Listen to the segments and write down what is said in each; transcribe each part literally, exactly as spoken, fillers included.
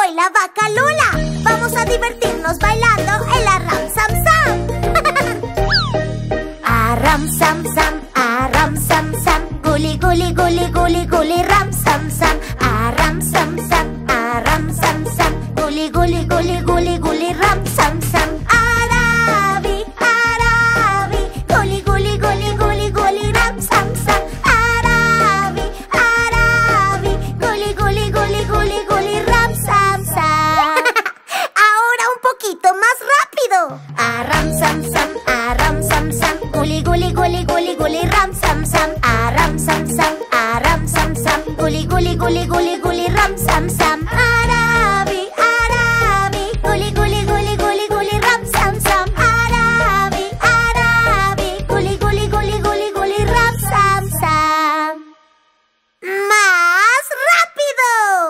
Soy la vaca Lola. Vamos a divertirnos bailando en la Ram Sam Sam. A Ram Sam Sam, a Ram Sam Sam. Guli guli guli guli guli Ram Sam Sam. A Ram Sam Sam, a Ram Sam Sam. Guli guli guli guli guli Ram Sam Sam. Arabi, Arabi. Guli guli guli guli guli Ram Sam Sam. Arabi, Arabi. Guli guli guli guli guli Ram Sam Sam. Ahora un poquito más rápido. A Ram Sam Sam, a Ram Sam Sam. Guli guli guli guli guli Ram Sam Sam. A Ram Sam Sam, a Ram Sam Sam. Guli guli guli guli guli Ram Sam Sam. Arabi, Arabi. Guli guli guli guli guli Ram Sam Sam. Arabi, Arabi. Guli guli guli guli guli Ram Sam Sam. ¡Más rápido!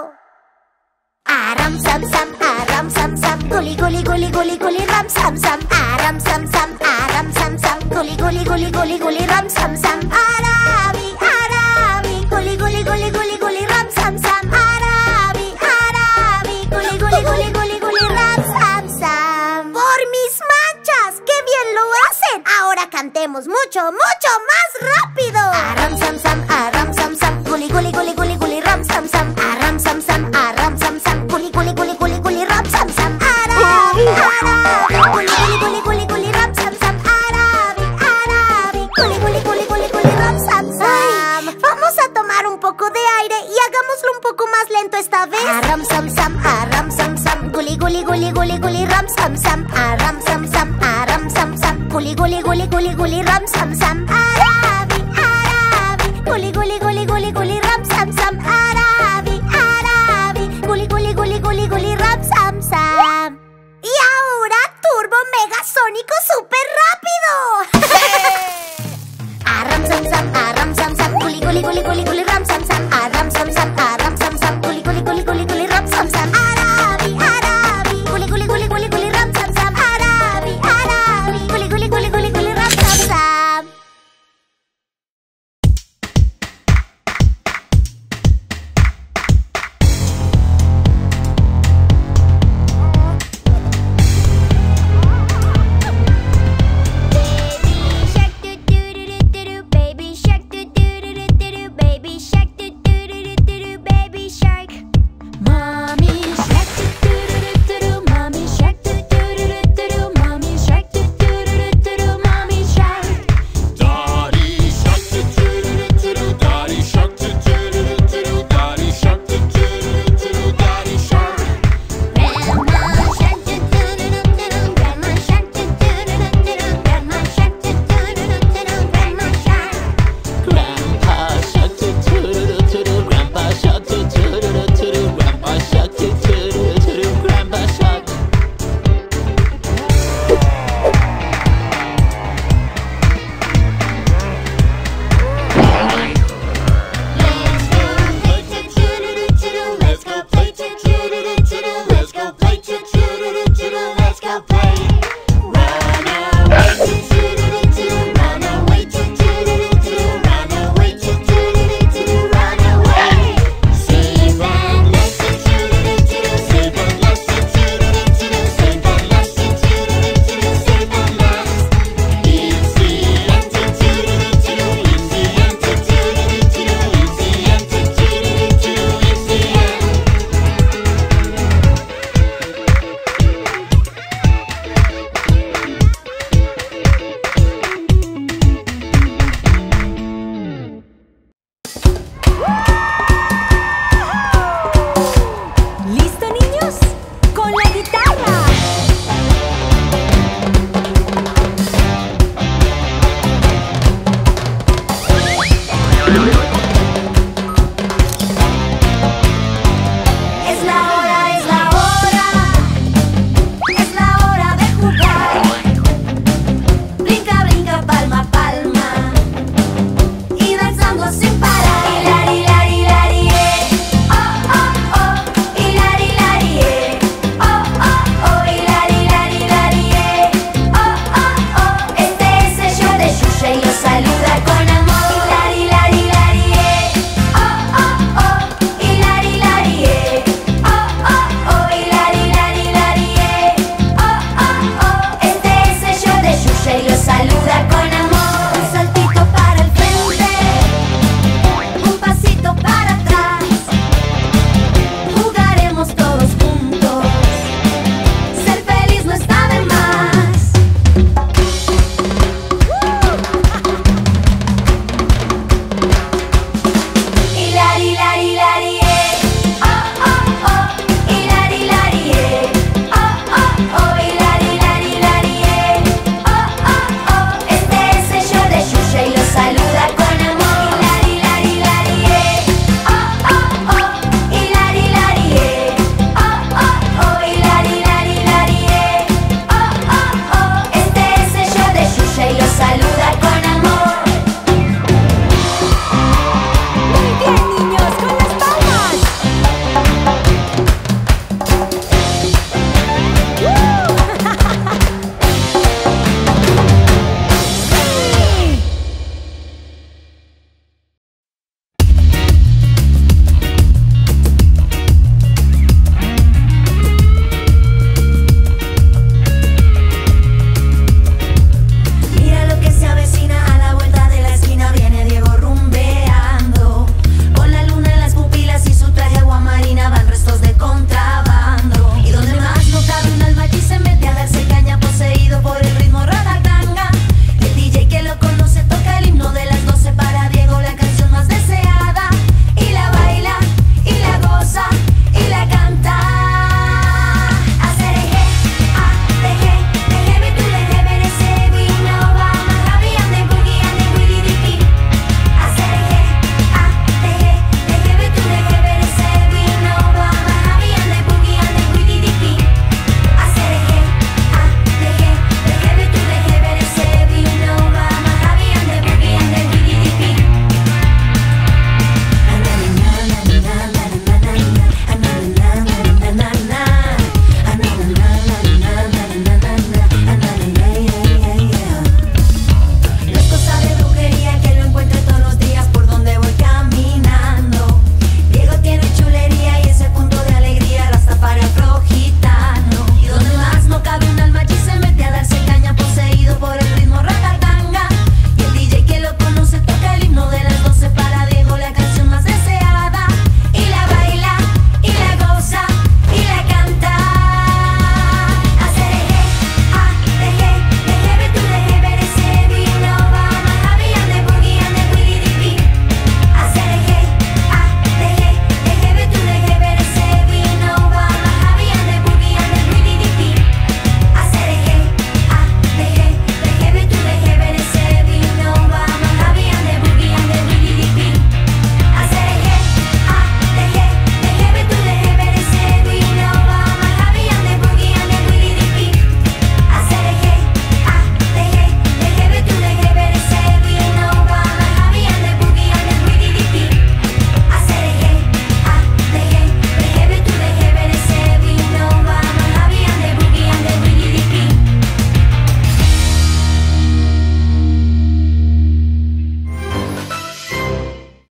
A Ram Sam Sam, a Ram Sam Sam. Guli guli guli guli guli Ram Sam Sam. A Ram Sam Sam, a Ram Sam Sam. Guli guli guli guli guli Ram Sam Sam. Arabi, Arabi. Guli guli guli guli guli Ram Sam Sam. Arabi, Arabi. Guli guli guli guli guli Ram Sam Sam. Por mis manchas, qué bien lo hacen. Ahora cantemos mucho, mucho más rápido. A Ram Sam Sam, a Ram Sam Sam. Guli guli guli guli guli Ram Sam Sam. A Ram Sam Sam, a Ram Sam Sam. Guli guli guli guli guli Ram Sam Sam. Arabi, Arabi. Guli guli guli guli guli Ram Sam Sam. Arabi, Arabi. Guli guli guli guli guli Ram Sam Sam. Vamos a tomar un poco de aire y hagámoslo un poco más lento esta vez. A Ram Sam Sam, a Ram Sam Sam. Guli guli guli guli guli Ram Sam Sam. A Ram Sam Sam, a Ram Sam Sam. Guli guli guli guli guli Ram Sam Sam. Arabi, Arabi. Guli guli guli guli guli Ram Sam Sam. Arabi, Arabi. Guli guli guli guli guli Ram Sam Sam. Y ahora Turbo Mega Sónico Super